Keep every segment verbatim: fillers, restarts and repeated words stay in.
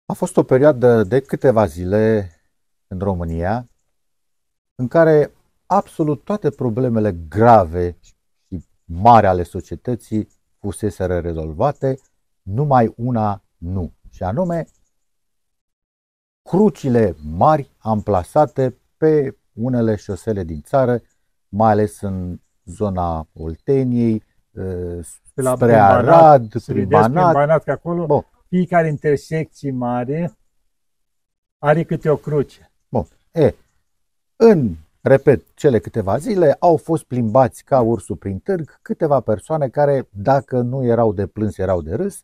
A fost o perioadă de câteva zile în România în care absolut toate problemele grave și mari ale societății fuseseră rezolvate, numai una nu, și anume crucile mari amplasate pe unele șosele din țară, mai ales în zona Olteniei, spre Arad, prin Banat. Banat, că acolo Bun. Fiecare intersecție mare are câte o cruce. Bun. E, în, repet, cele câteva zile au fost plimbați ca ursul prin târg câteva persoane care, dacă nu erau de plâns, erau de râs,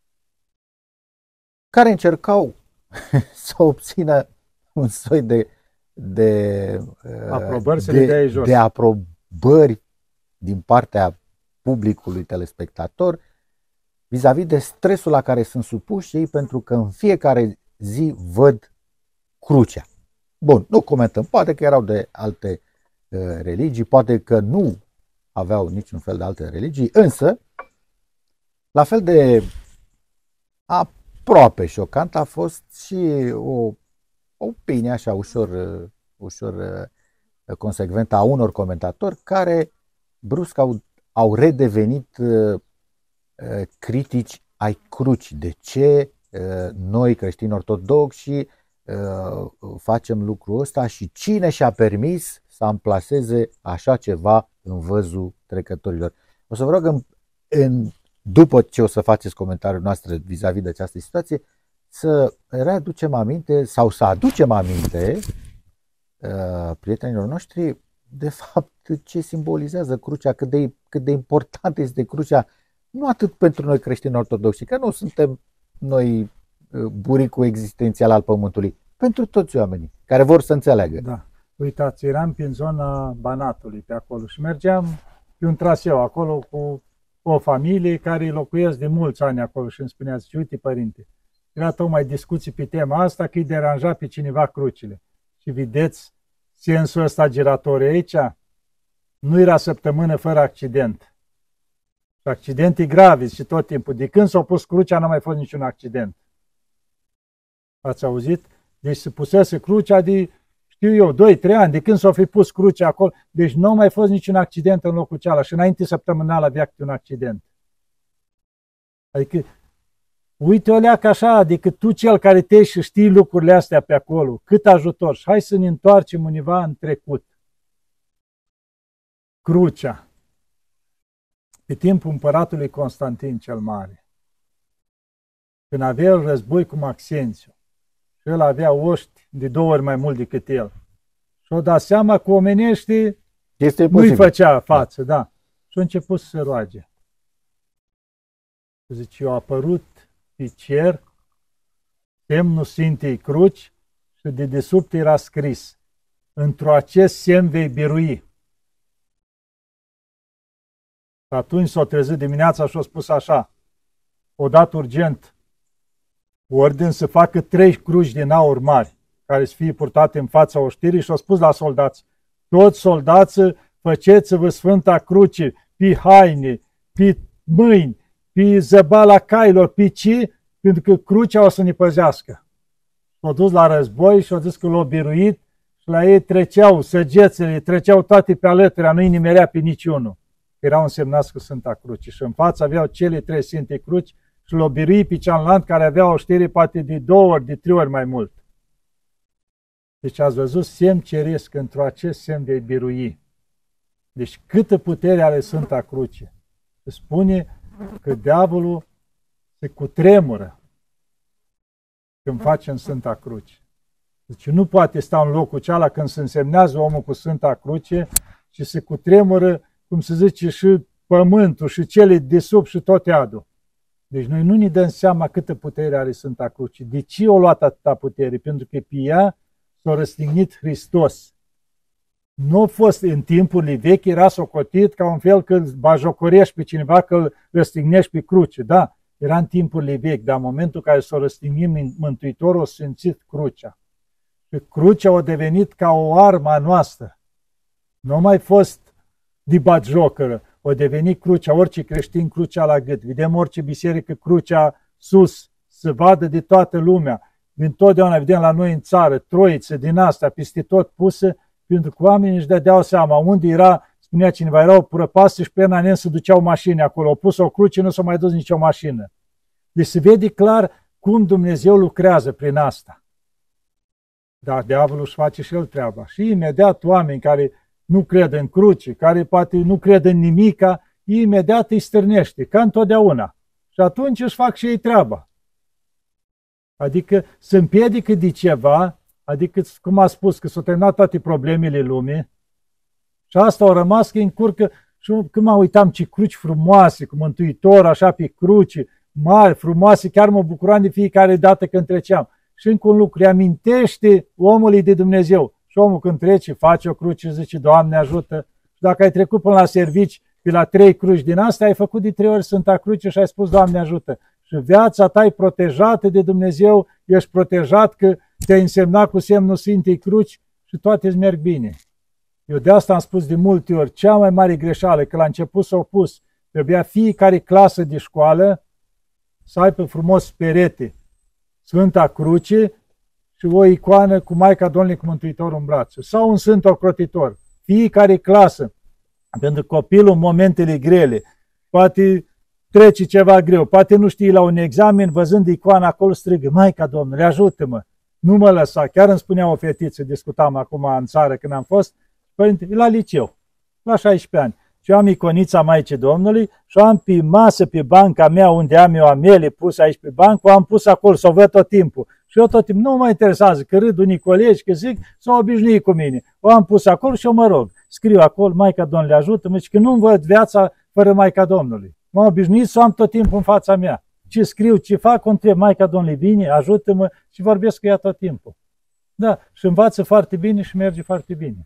care încercau să obțină un soi de de, aprobări, de, de, jos. de aprobări din partea publicului telespectator vis-a-vis de stresul la care sunt supuși ei, pentru că în fiecare zi văd crucea. Bun, nu comentăm, poate că erau de alte uh, religii, poate că nu aveau niciun fel de alte religii, însă, la fel de aproape șocant a fost și o opinie așa ușor, ușor consecventă a unor comentatori care brusc au, au redevenit uh, critici ai crucii. De ce uh, noi, creștini ortodoxi, uh, facem lucrul ăsta și cine și-a permis să amplaseze așa ceva în văzul trecătorilor? O să vă rog, în, în, după ce o să faceți comentariul noastre vis-a-vis de această situație, să readucem aminte sau să aducem aminte uh, prietenilor noștri de fapt ce simbolizează crucea, cât de, cât de importantă este crucea, nu atât pentru noi creștini ortodoxi, că nu suntem noi uh, buricul existențial al pământului, pentru toți oamenii care vor să înțeleagă. Da. Uitați, eram prin zona Banatului pe acolo și mergeam pe un traseu acolo cu o familie care locuiesc de mulți ani acolo și îmi spunea, zice, uite părinte, era tocmai discuții pe tema asta că îi deranja pe cineva crucile. Și vedeți sensul ăsta girator aici? Nu era săptămână fără accident. Și accidente grave și tot timpul. De când s-a pus crucea, n-a mai fost niciun accident. Ați auzit? Deci se pusese crucea de, știu eu, doi trei ani, de când s-a fi pus crucea acolo. Deci nu a mai fost niciun accident în locul cealaltă. Și înainte săptămânal avea câte un accident. Adică uite-o leacă așa, adică tu cel care te și știi lucrurile astea pe acolo, cât ajutor. Și hai să ne întoarcem univa în trecut. Crucea. Pe timpul împăratului Constantin cel Mare, când avea el război cu Maxențiu, și el avea oști de două ori mai mult decât el. Și-o dat seama că omenește nu-i făcea față, da. Și-a început să se roage. Zice, eu a apărut pe cer semnul Sfintei Cruci și de desubt era scris, într-o acest semn vei birui. Și atunci s-a trezit dimineața și a spus așa, o dat urgent ordin să facă trei cruci din aur mari, care să fie purtate în fața oștirii și a spus la soldați, toți soldații făceți-vă Sfânta Cruce pe haine, pe mâini, pe zăbala cailor, pe ce? Pentru că crucea o să ne păzească. S-au dus la război și au zis că l-au biruit și la ei treceau săgețele, treceau toate pe alături, nu-i nimerea pe niciunul. Erau însemnați cu Sfânta Cruce și în față aveau cele trei Sfinte Cruci și l-au biruit pe cealaltă care avea o știre poate de două ori, de trei ori mai mult. Deci ați văzut semn ceresc, într-o acest semn de birui. Deci câtă putere are Sfânta Cruce. Se spune că diavolul se cutremură când face în Sfânta Cruce. Deci nu poate sta în locul ceala când se însemnează omul cu Sfânta Cruce și se cutremură, cum se zice, și pământul, și cele de sub, și tot iadul. Deci noi nu ne dăm seama câtă putere are Sfânta Cruce. De ce o luat atâta putere? Pentru că pe ea s-a răstignit Hristos. Nu a fost în timpurile vechi, era socotit ca un fel că bajocorești pe cineva, că îl răstignești pe cruce. Da, era în timpurile vechi, dar în momentul în care s-a răstignit Mântuitorul, a simțit crucea. Și crucea a devenit ca o armă a noastră. Nu a mai fost de batjocără, a devenit crucea, orice creștin crucea la gât. Vedem orice biserică crucea sus, să vadă de toată lumea. din totdeauna, vedem la noi în țară, troițe din astea, peste tot puse, pentru că oamenii își dădeau seama unde era, spunea cineva, erau prăpaste și pe Nanen se duceau mașini acolo, au pus o cruce, nu s-a mai dus nicio mașină. Deci se vede clar cum Dumnezeu lucrează prin asta. Dar diavolul își face și el treaba. Și imediat oameni care nu cred în cruce, care poate nu cred în nimica, imediat îi stârnește, ca întotdeauna. Și atunci își fac și ei treaba. Adică se împiedică de ceva, adică, cum a spus, că s-au terminat toate problemele lumii și asta au rămas că încurcă. Și când mă uitam ce cruci frumoase, cu Mântuitor, așa pe cruci, mari, frumoase, chiar mă bucuram de fiecare dată când treceam. Și încă un lucru, amintește omului de Dumnezeu. Și omul când trece, face o cruce și zice, Doamne ajută. Și dacă ai trecut până la servici, pe la trei cruci din astea, ai făcut de trei ori Sfânta Cruce și ai spus, Doamne ajută. Și viața ta e protejată de Dumnezeu, ești protejat că te-ai însemnat cu semnul Sfintei Cruci și toate îți merg bine. Eu de asta am spus de multe ori, cea mai mare greșeală, că la început s-au pus, trebuia fiecare clasă de școală să aibă frumos perete Sfânta Cruce și o icoană cu Maica Domnului cu Mântuitorul în brațe. Sau un Sfânt Ocrotitor. Fiecare clasă, pentru copilul în momentele grele, poate trece ceva greu, poate nu știi la un examen, văzând icoana acolo, strigă, Maica Domnului, ajută-mă, nu mă lăsa. Chiar îmi spunea o fetiță, discutam acum în țară când am fost, părinte, la liceu, la șaisprezece ani. Și eu am iconița Maicii Domnului și o am pe masă, pe banca mea, unde am eu amele pus aici pe bancă, o am pus acolo, să o văd tot timpul. Și eu tot timpul, nu mă interesează, că râd unii colegi, că zic, s-au obișnuit cu mine. O am pus acolo și eu mă rog. Scriu acolo, Maica Domnului ajută-mă, și că nu-mi văd viața fără Maica Domnului. M-am obișnuit să o am tot timpul în fața mea. Ce scriu, ce fac, o întreb, Maica Domnului, bine, ajută-mă și vorbesc cu ea tot timpul. Da, și învață foarte bine și merge foarte bine.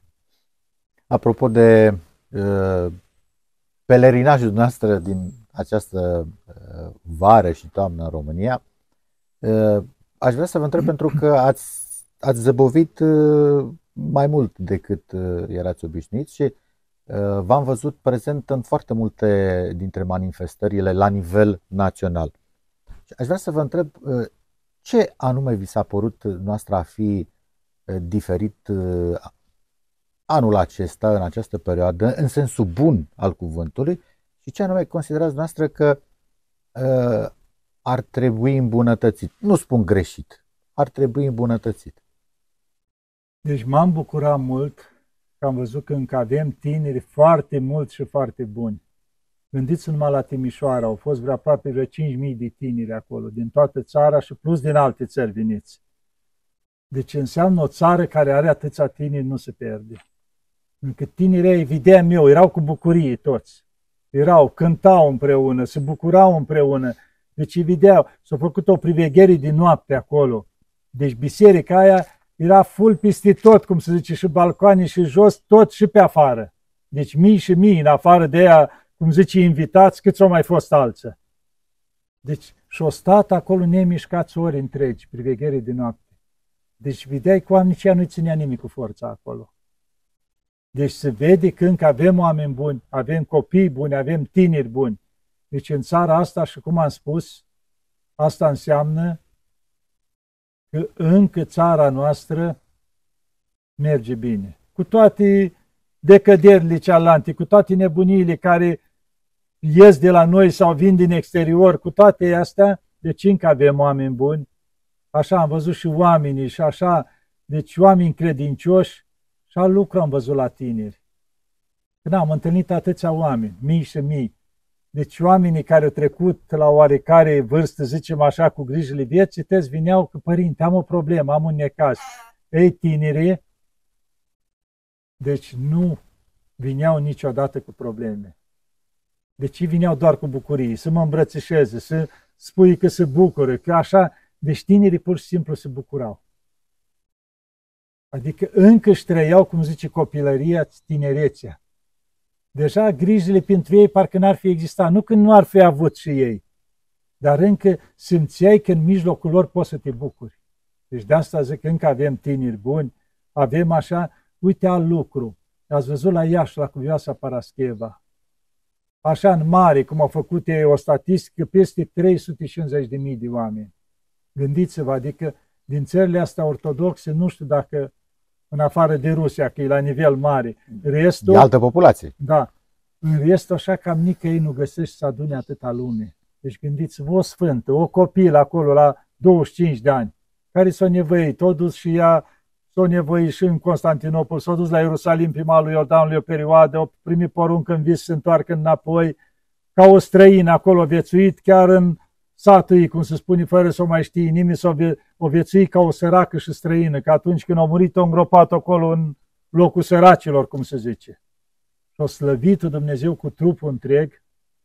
Apropo de uh, pelerinajul dumneavoastră din această uh, vară și toamnă în România, uh, aș vrea să vă întreb pentru că ați, ați zăbovit uh, mai mult decât uh, erați obișnuiți și uh, v-am văzut prezent în foarte multe dintre manifestările la nivel național. Aș vrea să vă întreb uh, ce anume vi s-a părut noastră a fi uh, diferit uh, anul acesta, în această perioadă, în sensul bun al cuvântului, și ce anume considerați noastră că uh, ar trebui îmbunătățit. Nu spun greșit, ar trebui îmbunătățit. Deci m-am bucurat mult că am văzut că încă avem tineri foarte mulți și foarte buni. Gândiți numai la Timișoara, au fost vreo aproape vreo cinci mii de tineri acolo, din toată țara și plus din alte țări veniți. Deci înseamnă o țară care are atâția tineri, nu se pierde. Încă tinerii, vedeam eu, erau cu bucurie toți. Erau, cântau împreună, se bucurau împreună. Deci îi vedeau, s-a făcut o priveghere din noapte acolo. Deci biserica aia era full peste tot, cum se zice, și balcoane și jos, tot și pe afară. Deci mii și mii, în afară de aia, cum zice, invitați, câți au mai fost alții. Deci și-o stat acolo nemișcați ori întregi, priveghere din noapte. Deci vedeai că nici ea nu ținea nimic cu forța acolo. Deci se vede că încă avem oameni buni, avem copii buni, avem tineri buni. Deci în țara asta, și cum am spus, asta înseamnă că încă țara noastră merge bine. Cu toate decăderile cealante, cu toate nebuniile care ies de la noi sau vin din exterior, cu toate astea, deci încă avem oameni buni. Așa am văzut și oamenii și așa, deci oameni credincioși. Și alt lucru am văzut la tineri. Când am întâlnit atâția oameni, mii și mii. Deci oamenii care au trecut la oarecare vârstă, zicem așa, cu grijile vieții, tăți vineau că, părinte, am o problemă, am un necaz. Ei, tinerii, deci nu vineau niciodată cu probleme. Deci ei vineau doar cu bucurie, să mă îmbrățișeze, să spui că se bucură, că așa. Deci tinerii pur și simplu se bucurau. Adică încă își trăiau, cum zice, copilăria, tinerețea. Deja grijile pentru ei parcă n-ar fi existat. Nu că nu ar fi avut și ei, dar încă simțeai că în mijlocul lor poți să te bucuri. Deci de asta zic că încă avem tineri buni, avem așa, uite alt lucru. Ați văzut la Iași, la Cuvioasa Parascheva. Așa în mare, cum au făcut ei o statistică, peste trei sute cincizeci de mii de oameni. Gândiți-vă, adică din țările astea ortodoxe, nu știu dacă în afară de Rusia, că e la nivel mare, restul... E altă populație. Da. În restul, așa cam nicăieri nu găsești să adune atâta lume. Deci gândiți-vă, o sfântă, o copilă acolo la douăzeci și cinci de ani, care s-a nevoit, o dus și ea, s-a nevoit și în Constantinopol, s-a dus la Ierusalim pe malul Iordanului o perioadă, o primit poruncă în vis să se întoarcă înapoi, ca o străină acolo viețuit, chiar în satul ei, cum se spune, fără să o mai știe nimeni, s-o o viețuit ca o săracă și străină, că atunci când a murit, o îngropat acolo în locul săracilor, cum se zice. Și-o slăvit Dumnezeu cu trupul întreg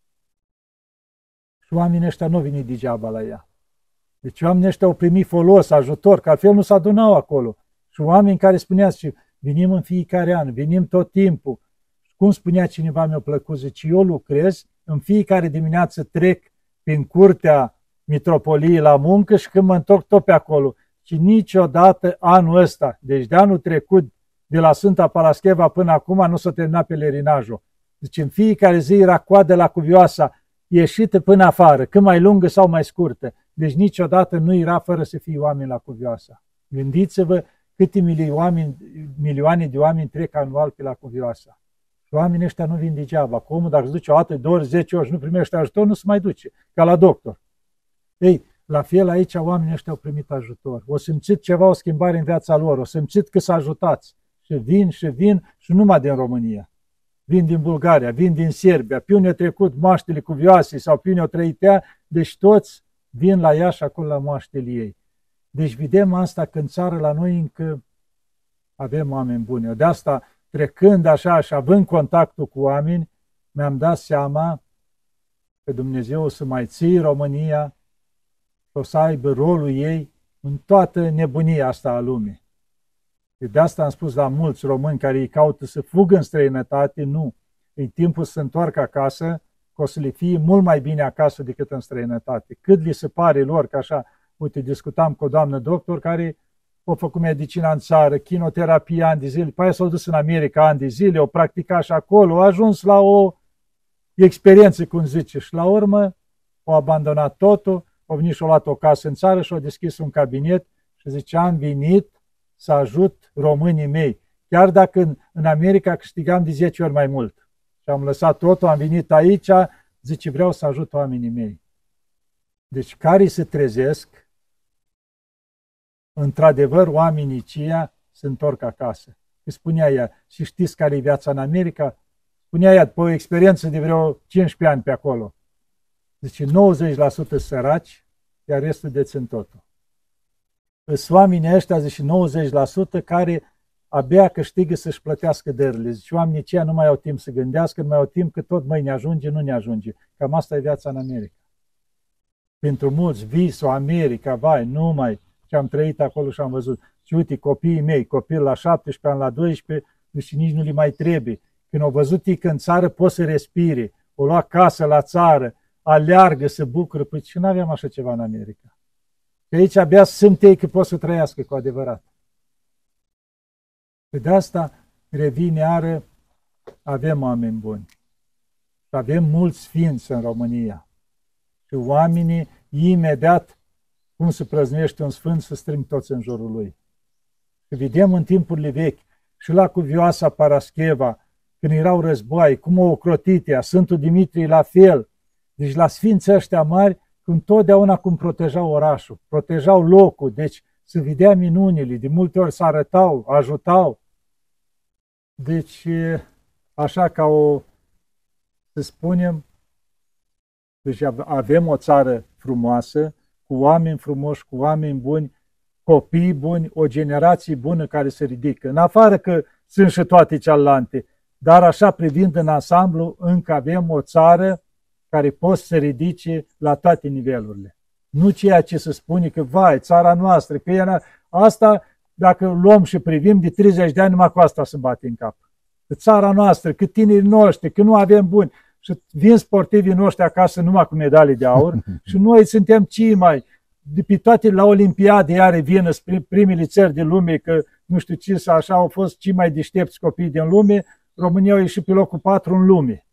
și oamenii ăștia nu au venit degeaba la ea. Deci oamenii ăștia au primit folos, ajutor, că altfel nu se adunau acolo. Și oameni care spuneau, și venim în fiecare an, venim tot timpul. Cum spunea cineva, mi-a plăcut, zice, eu lucrez, în fiecare dimineață trec prin curtea mitropoliei la muncă și când mă întorc tot pe acolo. Și niciodată anul ăsta, deci de anul trecut, de la Sfânta Parascheva până acum, nu s-a terminat pelerinajul. Deci în fiecare zi era coadă la Cuvioasa, ieșită până afară, cât mai lungă sau mai scurtă. Deci niciodată nu era fără să fie oameni la Cuvioasa. Gândiți-vă câte milioane, milioane de oameni trec anual pe la Cuvioasa. Și oamenii ăștia nu vin degeaba. Că omul, dacă se duce o dată, două ori, zece ori și nu primește ajutor, nu se mai duce, ca la doctor. Ei, la fel aici oamenii ăștia au primit ajutor. O simțit ceva, o schimbare în viața lor, o simțit că s-a ajutați. Și vin, și vin, și numai din România. Vin din Bulgaria, vin din Serbia, pe unde au trecut moaștele Cuvioasei sau pe unde au trăit ea, deci toți vin la ea și acolo la moaștele ei. Deci vedem asta că în țară la noi încă avem oameni buni. De asta, trecând așa și având contactul cu oameni, mi-am dat seama că Dumnezeu o să mai ții România și o să aibă rolul ei în toată nebunia asta a lumii. Și de asta am spus la mulți români care îi caută să fugă în străinătate, nu. E timpul să se întoarcă acasă, că o să le fie mult mai bine acasă decât în străinătate. Cât li se pare lor, că așa, uite, discutam cu o doamnă doctor care a făcut medicina în țară, chinoterapie ani de zile, pe aia s-a dus în America ani de zile, o practica și acolo, a ajuns la o experiență, cum zice, și la urmă a abandonat totul, a venit și a luat o casă în țară și a deschis un cabinet și zice, am venit să ajut românii mei, chiar dacă în, în America câștigam de zece ori mai mult. Și am lăsat totul, am venit aici, zice, vreau să ajut oamenii mei. Deci care se trezesc, într-adevăr, oamenii aceia se întorc acasă. Îi spunea ea, și știți care e viața în America? Spunea ea, după o experiență de vreo cincisprezece ani pe acolo. Zice, nouăzeci la sută săraci, iar restul dețin totul. Sunt oamenii ăștia, zice, nouăzeci la sută care abia câștigă să-și plătească dările. Zice, oamenii aceia nu mai au timp să gândească, nu mai au timp că tot mâine ajunge, nu ne ajunge. Cam asta e viața în America. Pentru mulți, visul, America, vai, nu mai... Și am trăit acolo și am văzut. Și uite, copiii mei, copil la șaptesprezece ani, la doisprezece, și nici nu li mai trebuie. Când au văzut ei că în țară pot să respire, o lua casă la țară, aleargă, se bucură, păi și nu aveam așa ceva în America. Și aici abia sunt ei că pot să trăiască cu adevărat. Pe de asta revine iară, avem oameni buni. Și avem mulți sfinți în România. Și oamenii imediat, cum se prăznuiește un sfânt, să strâng toți în jurul lui. Și vedem în timpurile vechi, și la Cuvioasa Parascheva, când erau război, cum o ocrotit ea, Sfântul Dimitrie la fel. Deci la sfinții ăștia mari, întotdeauna cum protejau orașul, protejau locul, deci se vedea minunile, de multe ori se arătau, ajutau. Deci, așa ca o, să spunem, deci avem o țară frumoasă, cu oameni frumoși, cu oameni buni, copii buni, o generație bună care se ridică. În afară că sunt și toate cealante, dar așa privind în ansamblu, încă avem o țară care poate să se ridice la toate nivelurile. Nu ceea ce se spune că, vai, țara noastră, că e asta, dacă luăm și privim, de treizeci de ani numai cu asta se bate în cap. Că țara noastră, că tinerii noștri, că nu avem buni. Și vin sportivii noștri acasă numai cu medalii de aur și noi suntem cei mai, de pe toate la Olimpiade, iar vină primele țări din lume, că nu știu ce, să așa au fost cei mai deștepți copii din lume, România a ieșit pe locul patru în lume.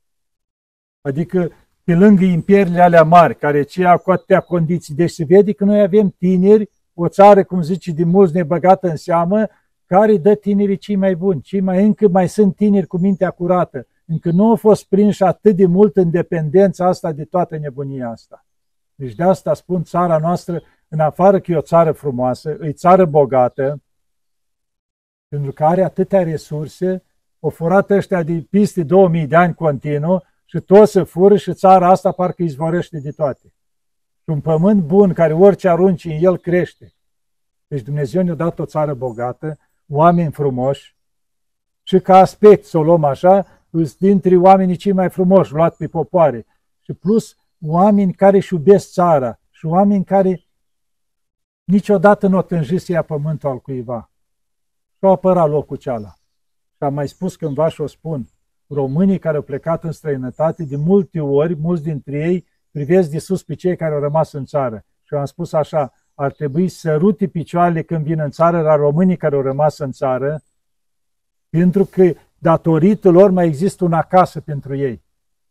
Adică pe lângă imperiile alea mari, care ceea cu atâtea condiții, deci se vede că noi avem tineri o țară, cum zice, de mulți nebăgată în seamă, care îi dă tinerii cei mai buni, cei mai, încă mai sunt tineri cu mintea curată, încă nu au fost prinși atât de mult în dependența asta de toată nebunia asta. Deci de asta spun, țara noastră, în afară că e o țară frumoasă, e țară bogată, pentru că are atâtea resurse, o furat ăștia de peste două mii de ani continuu și tot se fură și țara asta parcă izvorăște de toate. Și un pământ bun care orice arunci în el crește. Deci Dumnezeu ne-a dat o țară bogată, oameni frumoși și ca aspect, să o luăm așa, dintre oamenii cei mai frumoși luat pe popoare. Și plus oameni care își iubesc țara și oameni care niciodată nu o tânjit să ia pământul al cuiva. Și au apărat locul ceala. Și am mai spus cândva și o spun, românii care au plecat în străinătate, de multe ori, mulți dintre ei privesc de sus pe cei care au rămas în țară. Și am spus așa, ar trebui să rute picioarele când vin în țară la românii care au rămas în țară, pentru că datorită lor mai există un acasă pentru ei.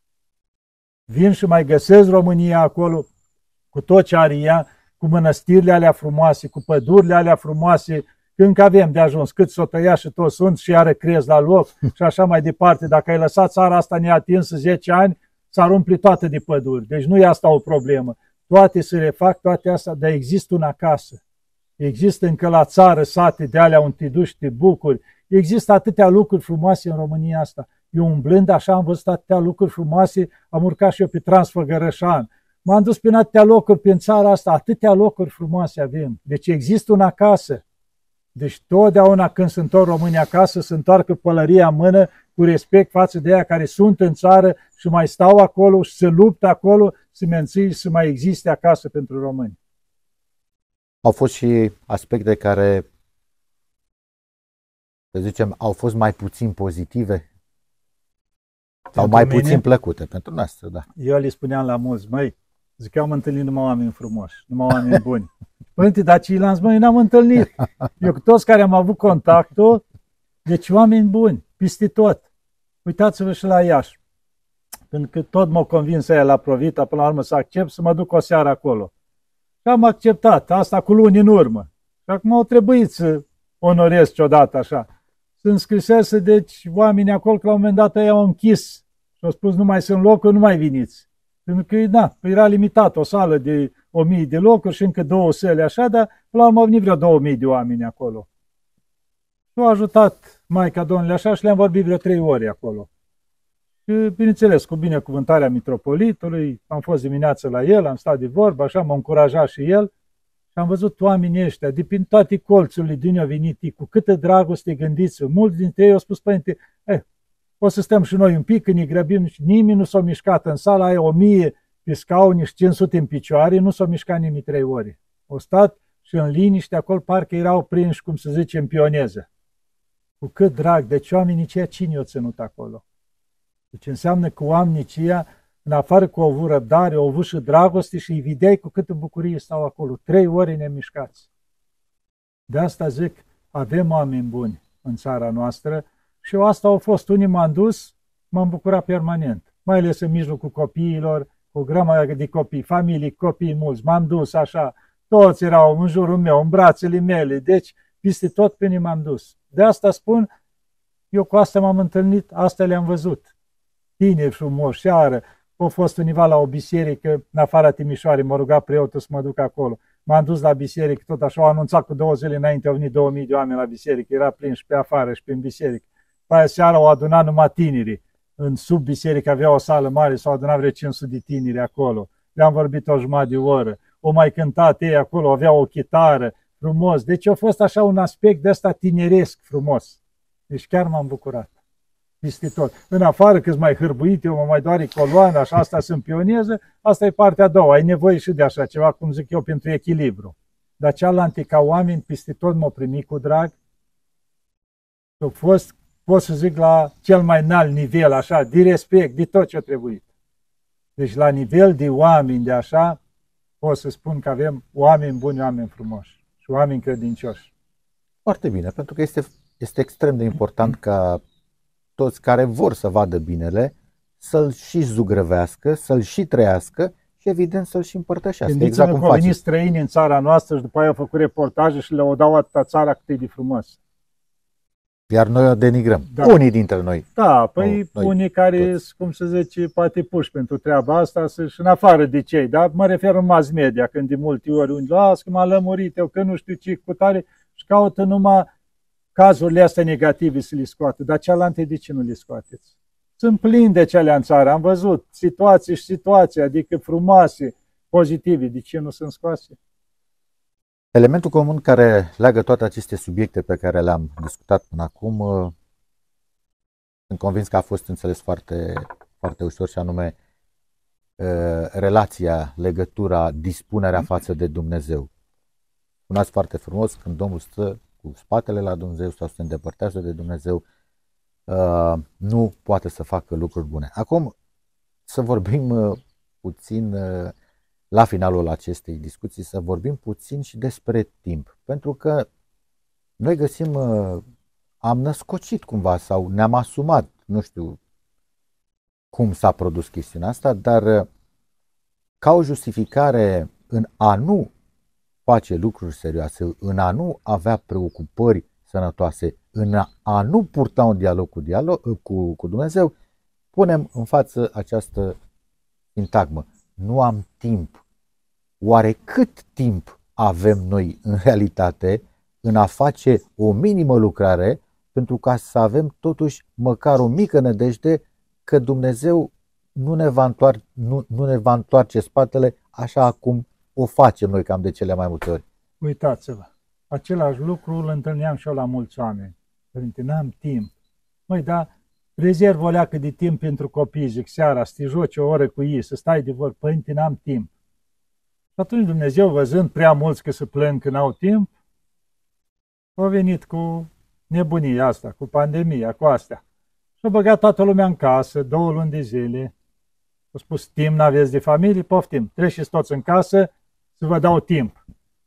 Vin și mai găsesc România acolo, cu tot ce are ea, cu mănăstirile alea frumoase, cu pădurile alea frumoase, încă avem de ajuns, cât s-o tăia și toți sunt și iară crezi la loc și așa mai departe. Dacă ai lăsat țara asta neatinsă zece ani, s-ar umple toate de păduri. Deci nu e asta o problemă. Toate se refac, toate astea, dar există una acasă. Există încă la țară sate de alea unde te duci, te bucuri. Există atâtea lucruri frumoase în România asta. Eu umblând așa am văzut atâtea lucruri frumoase, am urcat și eu pe Transfăgărășan. M-am dus prin atâtea locuri prin țara asta, atâtea locuri frumoase avem. Deci există una acasă. Deci totdeauna când se întorc românii acasă, se întoarcă pălăria în mână cu respect față de aia care sunt în țară și mai stau acolo și se luptă acolo să menții și să mai existe acasă pentru români. Au fost și aspecte care, să zicem, au fost mai puțin pozitive sau mai mine, puțin plăcute pentru noastră, da. Eu le spuneam la mulți, măi, zic că am întâlnit numai oameni frumoși, numai oameni buni. Părinte, dar ceilalți, măi, n-am întâlnit. Eu cu toți care am avut contactul, deci oameni buni, peste tot. Uitați-vă și la Iași. Pentru că tot m-au convins aia la Provita, până la urmă să accept să mă duc o seară acolo. Și am acceptat, asta cu luni în urmă. Și acum au trebuit să onorez ciodată așa. Sunt scrisese, deci oamenii acolo, că la un moment dat ei au închis și au spus, nu mai sunt locuri, nu mai veniți. Pentru că, da, era limitat o sală de o mie de locuri și încă două săli așa, dar până la urmă au venit vreo două mii de oameni acolo. Și au ajutat Maica Domnului așa și le-am vorbit vreo trei ori acolo. Și, bineînțeles, cu binecuvântarea mitropolitului, am fost dimineață la el, am stat de vorbă, așa m-a încurajat și el și am văzut oamenii ăștia, de prin toate colțurile din au venit, cu câtă dragoste gândiți. Mulți dintre ei au spus, părinte, eh, o să stăm și noi un pic, când ne grăbim, nimeni nu s-a mișcat în sala aia, o mie pe scaune și cinci sute în picioare, nu s-a mișcat nimeni trei ore. Au stat și în liniște, acolo parcă erau prinși, cum să zice, în pioneză. Cu cât drag, deci oamenii ceea cine i-au ținut acolo? Deci înseamnă că oamenii ceia, în afară că au avut răbdare, au avut și dragoste și îi vedeai cu câtă bucurie stau acolo. Trei ore nemișcați. De asta zic, avem oameni buni în țara noastră și eu asta au fost. Unii m-am dus, m-am bucurat permanent, mai ales în mijlocul copiilor, cu o grămadă de copii, familii, copii mulți, m-am dus așa, toți erau în jurul meu, în brațele mele, deci peste tot pe m-am dus. De asta spun, eu cu asta m-am întâlnit, asta le-am văzut. Tineri frumoși, seară, au fost univa la o biserică, în afara Timișoarei, m-a rugat preotul să mă duc acolo. M-am dus la biserică, tot așa, au anunțat cu două zile înainte, au venit două mii de oameni la biserică, era plin și pe afară și pe biserică. Pe aia seara au adunat numai tinerii. În sub biserică avea o sală mare, s-au adunat vreo cinci sute de tineri acolo. Le-am vorbit o jumătate de oră. O mai cântat ei acolo, avea o chitară, frumos. Deci a fost așa un aspect de ăsta tineresc frumos. Deci chiar m-am bucurat. Peste tot. În afară că-s mai hârbuit, eu mă mai doare coloana și asta sunt pioneză, asta e partea a doua. Ai nevoie și de așa ceva, cum zic eu, pentru echilibru. Dar cealaltă, ca oameni, peste tot m-au primit cu drag. Au fost, pot să zic, la cel mai înalt nivel, așa, de respect, de tot ce a trebuit. Deci la nivel de oameni de așa, pot să spun că avem oameni buni, oameni frumoși și oameni credincioși. Foarte bine, pentru că este, este extrem de important ca toți care vor să vadă binele să-l și zugrăvească, să-l și trăiască și evident să-l și împărtășească. Gândiți-vă Exact că cum au venit faceți. străini în țara noastră și după aia au făcut reportaje și le-au dat atâta țara cât e de frumos. Iar noi o denigrăm. Da. Unii dintre noi. Da, păi noi unii care, toți. cum să zice, poate puși pentru treaba asta, și în afară de cei, dar mă refer în mass media, când de multe ori unii, las că m-a lămurit eu, că nu știu ce cu tare, și caută numai cazurile astea negative să le scoată, dar cealaltă de ce nu le scoateți? Sunt plini de cele în țară, am văzut situații și situații, adică frumoase, pozitive, de ce nu sunt scoase? Elementul comun care leagă toate aceste subiecte pe care le-am discutat până acum, sunt convins că a fost înțeles foarte, foarte ușor, și anume relația, legătura, dispunerea față de Dumnezeu. Spuneați foarte frumos, când Domnul stă cu spatele la Dumnezeu sau se îndepărtează de Dumnezeu, nu poate să facă lucruri bune. Acum să vorbim puțin, la finalul acestei discuții, să vorbim puțin și despre timp. Pentru că noi găsim, am născocit cumva sau ne-am asumat, nu știu cum s-a produs chestiunea asta, dar ca o justificare în a nu face lucruri serioase, în a nu avea preocupări sănătoase, în a nu purta un dialog cu, dialog, cu, cu Dumnezeu, punem în față această sintagmă. Nu am timp. Oare cât timp avem noi în realitate în a face o minimă lucrare pentru ca să avem totuși măcar o mică nădejde că Dumnezeu nu ne va întoarce, nu, nu ne va întoarce spatele așa cum o facem noi cam de cele mai multe ori? Uitați-vă, același lucru îl întâlneam și eu la mulți oameni. Părinte, n-am timp. Măi, dar rezervă o leacă de timp pentru copii, zic, seara, să te joci o oră cu ei, să stai de vorbă. Părinte, n-am timp. Și atunci Dumnezeu, văzând prea mulți că se plâng că n-au timp, a venit cu nebunia asta, cu pandemia, cu astea. Și a băgat toată lumea în casă, două luni de zile. A spus, timp n-aveți de familie? Poftim, treceți toți în casă să vă dau timp.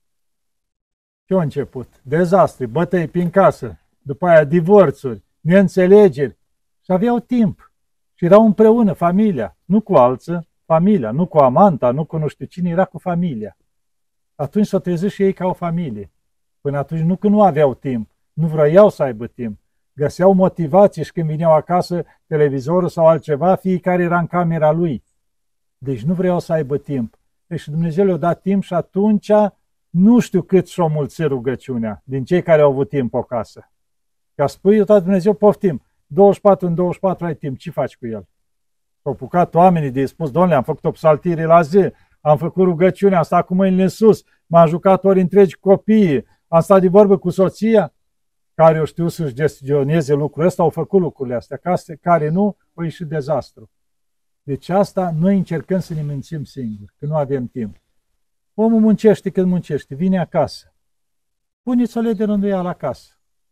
Și a început dezastre, bătăi prin casă, după aia divorțuri, neînțelegeri. Și aveau timp. Și erau împreună, familia, nu cu alții, familia, nu cu amanta, nu cu nu știu cine, era cu familia. Atunci s-au trezit și ei ca o familie. Până atunci nu că nu aveau timp, nu vroiau să aibă timp. Găseau motivație și când vineau acasă televizorul sau altceva, fiecare era în camera lui. Deci nu vreau să aibă timp. Deci Dumnezeu le-a dat timp și atunci nu știu cât și-o mulțit rugăciunea din cei care au avut timp acasă. Ca spui, eu, Dumnezeu, poftim, douăzeci și patru în douăzeci și patru ai timp, ce faci cu el? Au apucat oamenii de spus, Doamne, am făcut o psaltire la zi, am făcut rugăciunea, am stat cu mâinile în sus, m-am jucat ori întregi cu copiii, am stat de vorbă cu soția, care eu știu să-și gestioneze lucrul ăsta, au făcut lucrurile astea, care nu, o ieșit dezastru. Deci asta noi încercăm să ne mințim singuri, că nu avem timp. Omul muncește când muncește, vine acasă. Puneți-o le de rânduială acasă.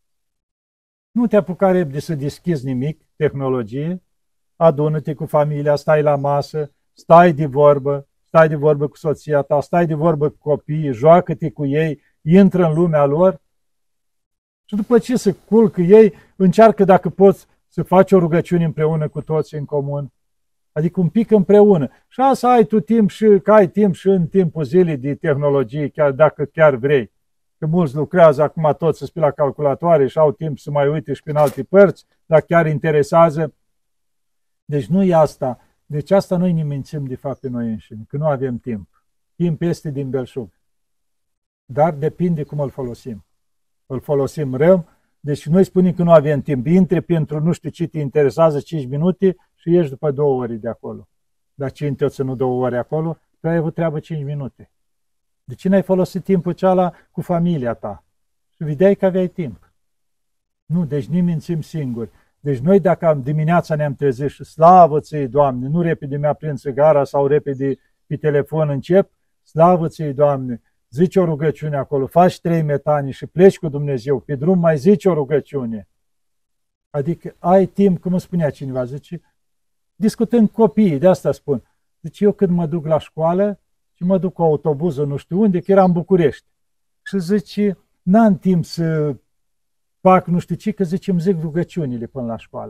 Nu te apuca repede să deschizi nimic, tehnologie, adună-te cu familia, stai la masă, stai de vorbă, stai de vorbă cu soția ta, stai de vorbă cu copiii, joacă-te cu ei, intră în lumea lor și după ce se culcă ei, încearcă dacă poți să faci o rugăciune împreună cu toți în comun. Adică un pic împreună. Și să ai tu timp și că ai timp și în timpul zilei de tehnologie, chiar dacă chiar vrei. Că mulți lucrează acum toți să spui la calculatoare și au timp să mai uite și prin alte părți, dar chiar interesează. Deci nu e asta. Deci asta noi ne mințim de fapt pe noi înșine, că nu avem timp. Timp este din belșug. Dar depinde cum îl folosim. Îl folosim rău, deci noi spunem că nu avem timp. Intri pentru nu știu ce te interesează cinci minute și ieși după două ore de acolo. Dar ce te-o ținut două ore acolo? Tu ai avut treabă cinci minute. De ce n-ai folosit timpul ceala cu familia ta? Și vedeai că aveai timp. Nu, deci ne mințim singuri. Deci noi dacă dimineața ne-am trezit și slavă ți-i, Doamne, nu repede mi-a prins țigara sau repede pe telefon încep, slavă ți-i, Doamne, zici o rugăciune acolo, faci trei metanii și pleci cu Dumnezeu, pe drum mai zici o rugăciune. Adică ai timp, cum îmi spunea cineva, zice, discutând cu copiii, de asta spun. Zice, eu când mă duc la școală și mă duc cu autobuzul nu știu unde, că era în București. Și zice, n-am timp să fac nu știu ce, că zice, îmi zic rugăciunile până la școală.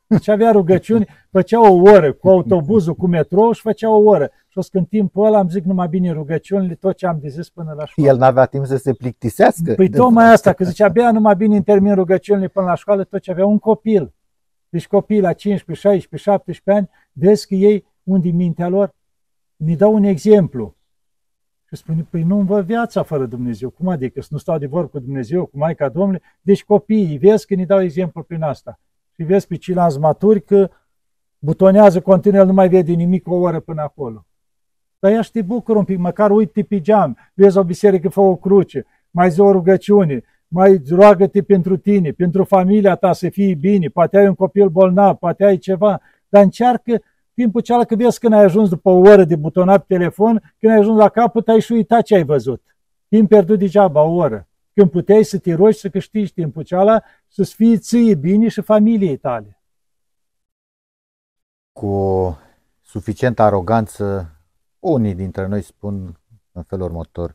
Deci avea rugăciuni, făcea o oră cu autobuzul, cu metrou și făcea o oră. Și o în timpul ăla am zic numai bine rugăciunile, tot ce am de zis până la școală. El n-avea timp să se plictisească? Păi tocmai asta, că zicea, abia numai bine în termin rugăciunile până la școală, tot ce avea un copil. Deci copiii la cincisprezece, șaisprezece, șaptesprezece ani, vezi că ei, unde mintea lor, ne dau un exemplu. Și spune, păi nu-mi văd viața fără Dumnezeu. Cum adică? Să nu stau de vorbă cu Dumnezeu, cu Maica Domnului? Deci copiii, vezi că ne dau exemplu prin asta. Și vezi pe ceilalți maturi că butonează continuu, el nu mai vede nimic o oră până acolo. Dar ea și te bucură un pic, măcar uite pe geam, vezi o biserică, fă o cruce, mai zi o rugăciune, mai roagă-te pentru tine, pentru familia ta să fie bine, poate ai un copil bolnav, poate ai ceva, dar încearcă timpul cealaltă că vezi când ai ajuns după o oră de butonat pe telefon, când ai ajuns la capăt, ai și uitat ce ai văzut. Timp pierdut degeaba, o oră. Când puteai să te rogi să câștigi timpul cealaltă, să-ți fie ție bine și familiei tale. Cu suficientă aroganță, unii dintre noi spun în felul următor: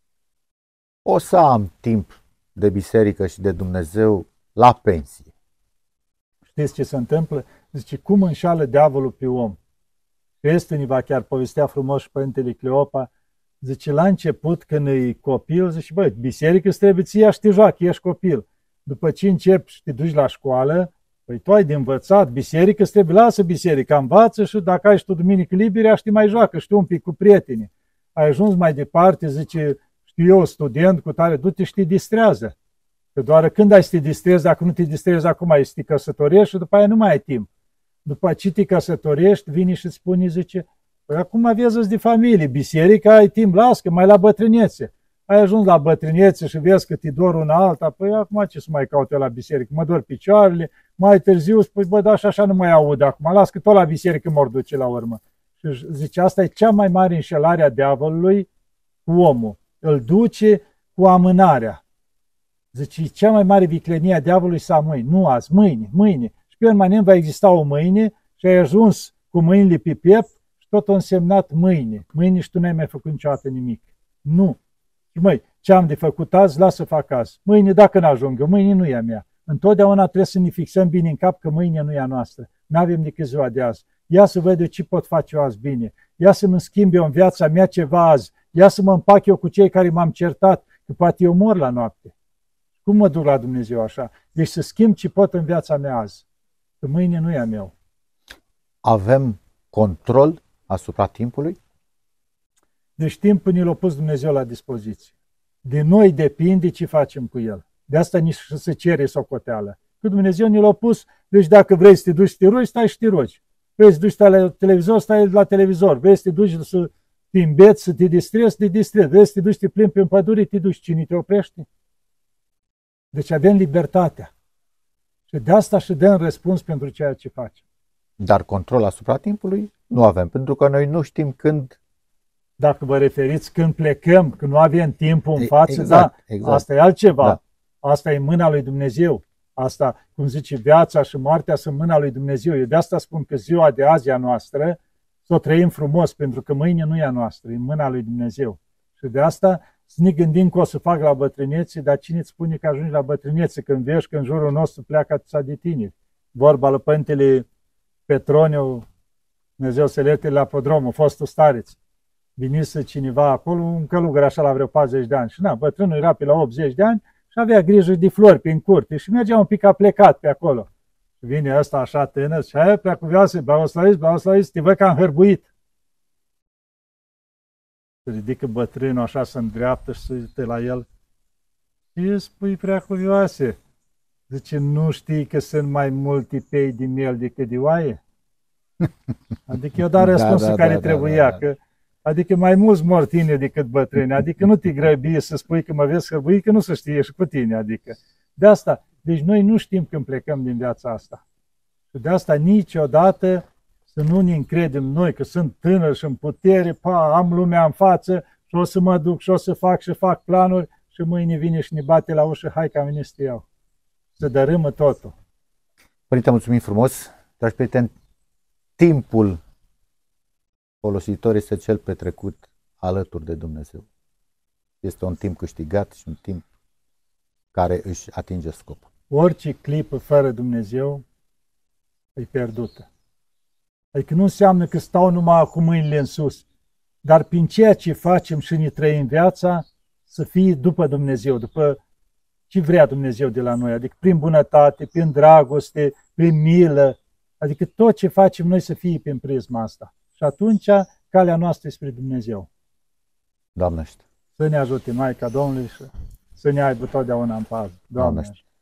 o să am timp de biserică și de Dumnezeu la pensie. Știți ce se întâmplă? Zice, cum înșală diavolul pe om? Esteniva chiar povestea frumos și Părintele Cleopa, zice, la început când e copil, zice, băi, biserică îți trebuie ție și te joacă, ești copil. După ce începi și te duci la școală, păi tu ai de învățat, biserică îți trebuie, lasă biserica, învață și dacă ai și tu duminică liberă, și te mai joacă, știu un pic cu prietenii. Ai ajuns mai departe, zice, știu eu, student cu tare, du-te și te distrează. Că doar când ai să te distrezi, dacă nu te distrezi acum, ai să te căsătorești și după aia nu mai ai timp. După ce te căsătorești, vine și îți spune, zice, păi acum aveți de familie, biserica, ai timp, las că mai la bătrânețe. Ai ajuns la bătrânețe și vezi că te dor una alta, păi acum ce să mai caute la biserică? Mă dor picioarele, mai târziu spui, bă, da, și așa nu mai aud acum, las că tot la biserică mă duce la urmă. Și zice, asta e cea mai mare înșelare a diavolului cu omul. Îl duce cu amânarea. Zice, cea mai mare viclenie a diavolului să mâini. Nu azi, mâine, mâine. Și permanent va exista o mâine și ai ajuns cu mâinile pe piept și tot a însemnat mâine. Mâine și tu n-ai mai făcut niciodată nimic. Nu. Și măi, ce am de făcut azi, lasă să fac azi. Mâine dacă n-ajung eu, mâine nu e a mea. Întotdeauna trebuie să ne fixăm bine în cap că mâine nu e a noastră. N-avem decât ziua de azi. Ia să văd eu ce pot face eu azi bine. Ia să mă schimb eu în viața mea ceva azi. Ia să mă împac eu cu cei care m-am certat, că poate eu mor la noapte. Cum mă duc la Dumnezeu așa? Deci să schimb ce pot în viața mea azi. Că mâine nu e a meu. Avem control asupra timpului? Deci timpul ne l-a pus Dumnezeu la dispoziție. De noi depinde ce facem cu el. De asta nici se cere socoteală. Că Dumnezeu ne l-a pus, deci dacă vrei să te duci să te rogi, stai și te rogi. Vrei să te duci stai la televizor, stai la televizor. Vrei să te duci să te îmbeți, să te distrezi, te distrezi. Vrei să te duci să te plimbi prin pădure, te duci. Cine te oprește? Deci avem libertatea. Și de asta și dăm răspuns pentru ceea ce facem. Dar control asupra timpului nu avem, pentru că noi nu știm când. Dacă vă referiți când plecăm, când nu avem timpul în față, exact, da, exact. Asta e altceva. Da. Asta e mâna lui Dumnezeu. Asta, cum zice, viața și moartea sunt mâna lui Dumnezeu. Eu de asta spun că ziua de azi e a noastră, să o trăim frumos, pentru că mâine nu e a noastră, e mâna lui Dumnezeu. Și de asta să ne gândim că o să fac la bătrânețe, dar cine îți spune că ajungi la bătrânețe când vezi că în jurul nostru pleacă atâția de tineri? Vorba lui Părintele Petroniu, Dumnezeu să lerte la podromul, fostul stareț. Vinise cineva acolo, un călugăr așa la vreo patruzeci de ani. Și na, bătrânul era pe la optzeci de ani și avea grijă de flori prin curte și mergea un pic a plecat pe acolo. Și vine ăsta așa tânăr și aia prea cuvioasă, blagoslaviți, blagoslaviți, te văd că am hărbuit. Se ridică bătrânul așa, se îndreaptă și se uită la el. Ce spui prea cuvioase? Zice, nu știi că sunt mai mulți pei de miel decât de oaie? Adică eu dat răspunsul da, da, care da, trebuia, da, da, da. Că adică mai mulți mor tineri decât bătrâni, adică nu te grăbi să spui că mă vezi hărbuit, că nu se știe și cu tine, adică. De asta, deci noi nu știm când plecăm din viața asta. Și de asta niciodată să nu ne încredem noi că sunt tânăr și în putere, pa, am lumea în față și o să mă duc și o să fac și fac planuri și mâine vine și ne bate la ușă, hai că am venit să te iau. Să dărâmă totul. Părinte, mulțumim frumos. Dragi prieteni, timpul folositor este cel petrecut alături de Dumnezeu. Este un timp câștigat și un timp care își atinge scopul. Orice clipă fără Dumnezeu e pierdută. Adică nu înseamnă că stau numai cu mâinile în sus, dar prin ceea ce facem și ne trăim viața, să fie după Dumnezeu, după ce vrea Dumnezeu de la noi, adică prin bunătate, prin dragoste, prin milă, adică tot ce facem noi să fie prin prisma asta. Și atunci calea noastră e spre Dumnezeu. Doamne ajută! Să ne ajute Maica Domnului și să ne aibă totdeauna în pază. Doamne ajută!